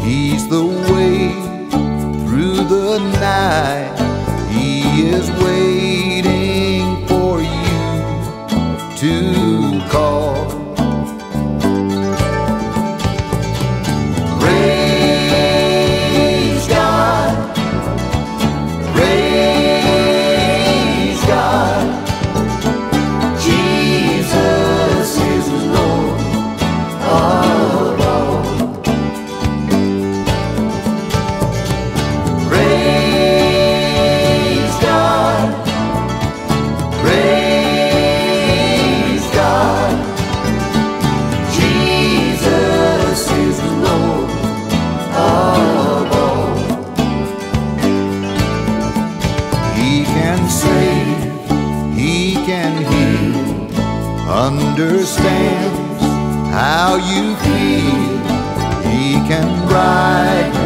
He's the way through the night. He is waiting for you to call. Praise God, praise God. Jesus is the Lord of all. Praise God, praise God. Jesus is the Lord of all. He can save, He can heal, understands how you feel. He can brighten